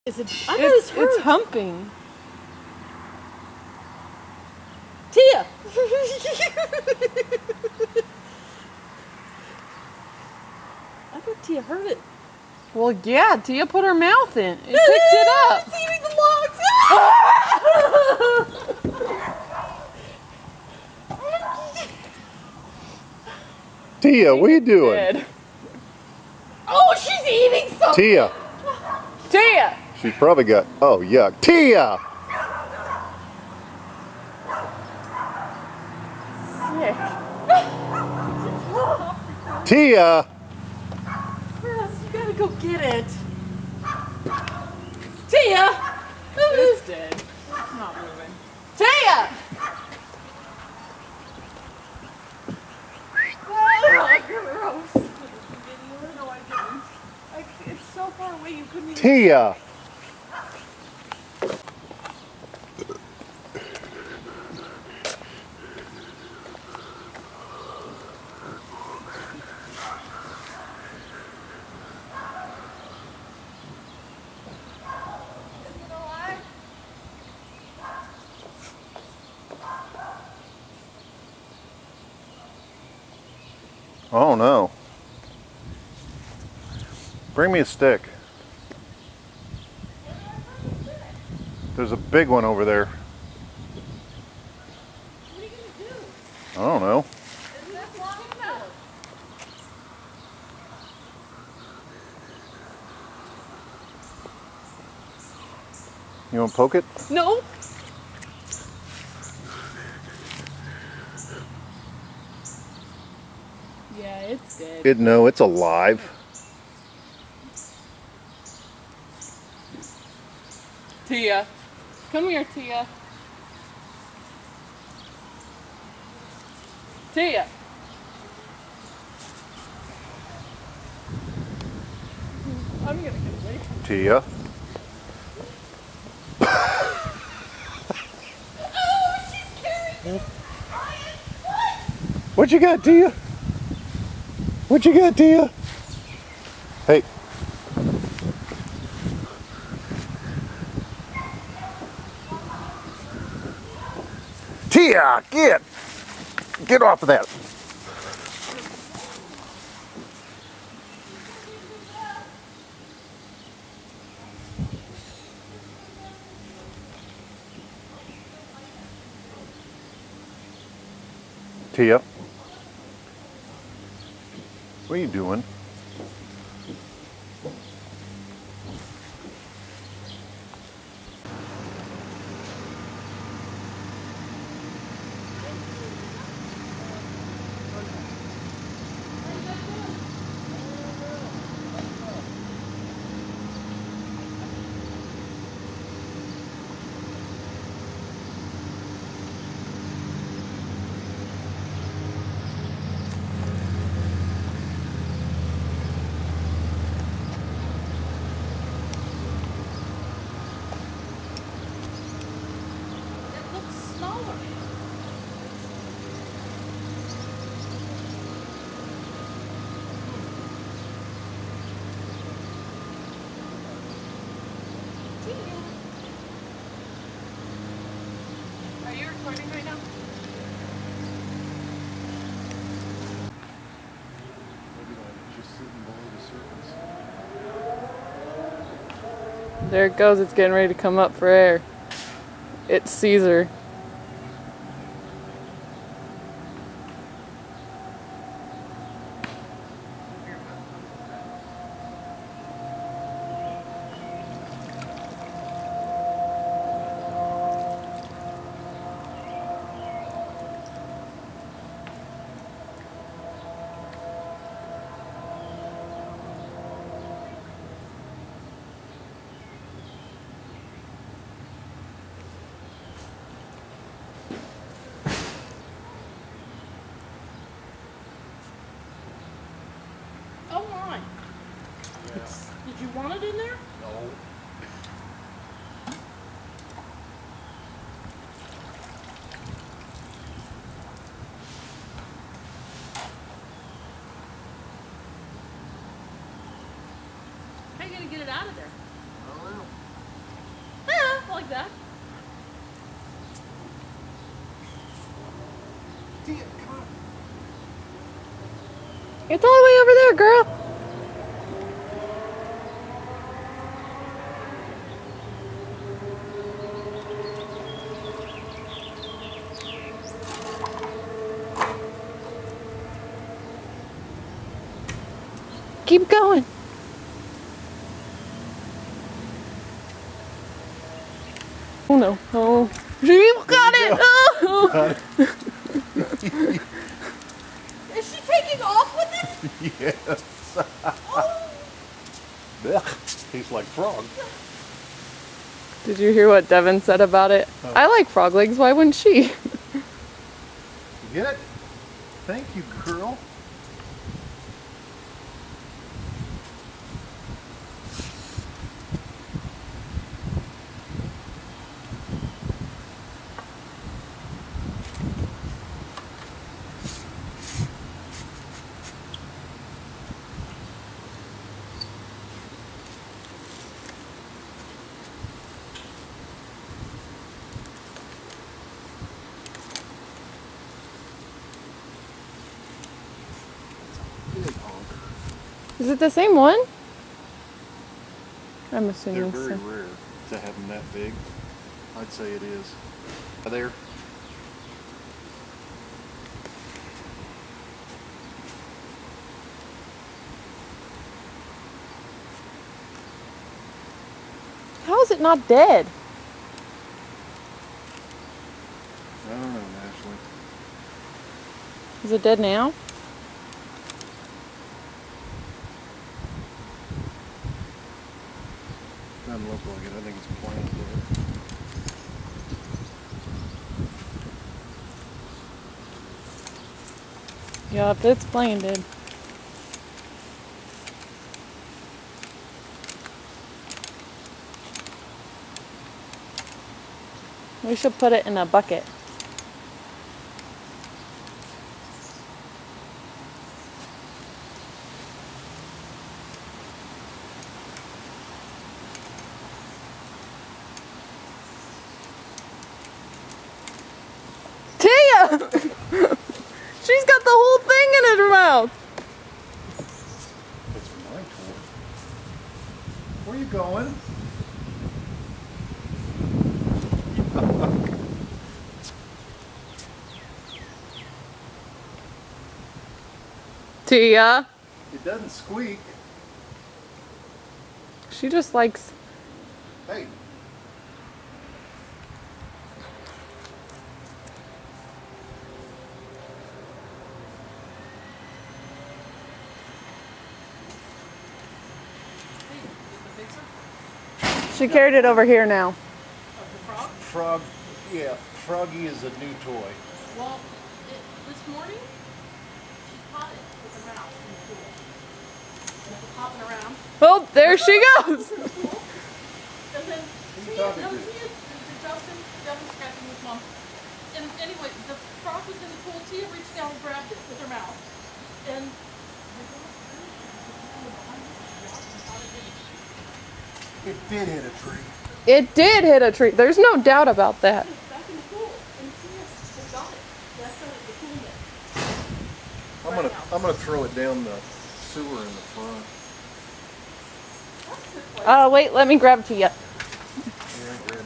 Is it? I know it's humping. Tia! I thought Tia heard it. Well, yeah, Tia put her mouth in. It picked it up. It's eating the logs. Tia, what are you doing? Dead. Oh, she's eating something. Tia. Tia! She's probably got, oh yuck. Tia! Sick. Tia! Chris, you gotta go get it. Tia! It's dead. It's not moving. Tia! Oh, gross. No, I didn't. It's so far away you couldn't even... Tia! Oh no. Bring me a stick. There's a big one over there. What are you gonna do? I don't know. Isn't that long enough? You want to poke it? No. Yeah, it's dead. No, it's alive. Tia. Come here, Tia. Tia. I'm gonna get away from Tia. What you got, Tia? What you got, Tia? Hey. Tia, get off of that. Tia. What are you doing? It looks smaller. Are you recording right now? There it goes, it's getting ready to come up for air. It's Caesar. like that. Tia, come on. It's all the way over there, girl. Keep going. Oh no. Oh. She got it. Oh. Is she taking off with it? Yes. Oh, Blech. Tastes like frog. Did you hear what Devin said about it? Oh. I like frog legs. Why wouldn't she? You get it? Thank you, girl. Big honker. Is it the same one? I'm They're assuming very so. rare to have them that big. I'd say it is. There. How is it not dead? I don't know, Ashley. Is it dead now? Doesn't look like it. I think it's plain dead. Yup, it's plain dead. We should put it in a bucket. Tia! She's got the whole thing in her mouth. It's my toy. Where you going? Tia. It doesn't squeak. She just likes. Hey. She carried it over here now. of the frog? Frog. Yeah, Froggy is a new toy. Well, this morning, she caught it with her mouth in the pool. And it was hopping around. Oh, there she goes. In the pool. And then talking to? Devin scratching his mom. And anyway, the frog was in the pool. Tia reached down and grabbed it with her mouth. And It did hit a tree. It did hit a tree. There's no doubt about that. back in the pool. And Tia had got it. That's how the pool net. I'm gonna throw it down the sewer in the front. That's a good place. Wait, let me grab Tia.